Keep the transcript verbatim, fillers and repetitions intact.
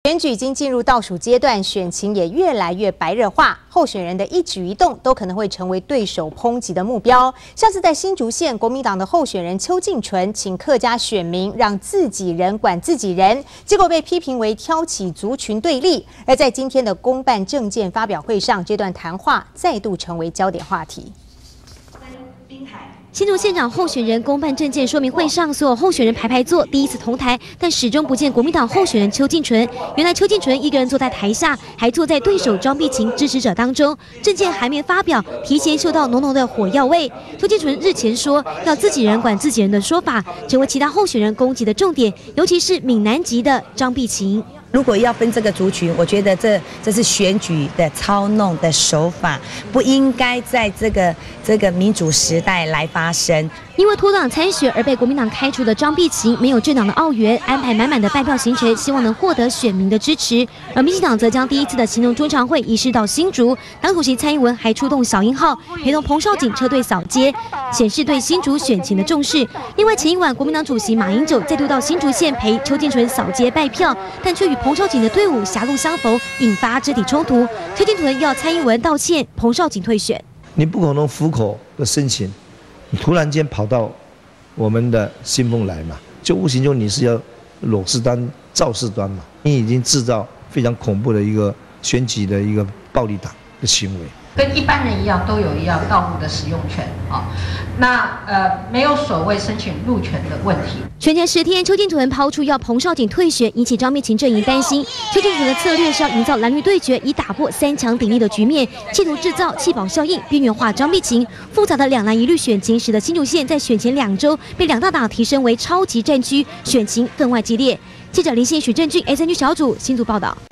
选举已经进入倒数阶段，选情也越来越白热化，候选人的一举一动都可能会成为对手抨击的目标。像是在新竹县，国民党的候选人邱进纯请客家选民让自己人管自己人，结果被批评为挑起族群对立。而在今天的公办政见发表会上，这段谈话再度成为焦点话题。 新竹县长候选人公办政见说明会上，所有候选人排排坐，第一次同台，但始终不见国民党候选人邱进纯。原来邱进纯一个人坐在台下，还坐在对手庄碧琴支持者当中。政见还没发表，提前嗅到浓浓的火药味。邱进纯日前说要自己人管自己人的说法，成为其他候选人攻击的重点，尤其是闽南籍的张碧琴。 如果要分这个族群，我觉得这这是选举的操弄的手法，不应该在这个这个民主时代来发生。 因为脱党参选而被国民党开除的张碧琴，没有政党的澳元，安排满满的拜票行程，希望能获得选民的支持。而民进党则将第一次的行动中常会移师到新竹，党主席蔡英文还出动小鹰号陪同彭少锦车队扫街，显示对新竹选情的重视。另外，前一晚国民党主席马英九再度到新竹县陪邱进纯扫街拜票，但却与 彭少锦的队伍狭路相逢，引发肢体冲突。邱进纯要蔡英文道歉，彭少锦退选。 你不可能虎口的申请，你突然间跑到我们的新丰来嘛，就无形中你是要裸事端、造事端嘛，你已经制造非常恐怖的一个选举的一个暴力党的行为。 跟一般人一样，都有一样道路的使用权啊。那呃，没有所谓申请路权的问题。 选前十天，邱进纯抛出要彭少锦退选，引起张碧琴阵营担心。邱进纯的策略是要营造蓝绿对决，以打破三强鼎立的局面，企图制造弃保效应，边缘化张碧琴。复杂的两蓝一绿选情，使得新竹县在选前两周被两大党提升为超级战区，选情分外激烈。记者林信、许正俊 S N G 小组新竹报道。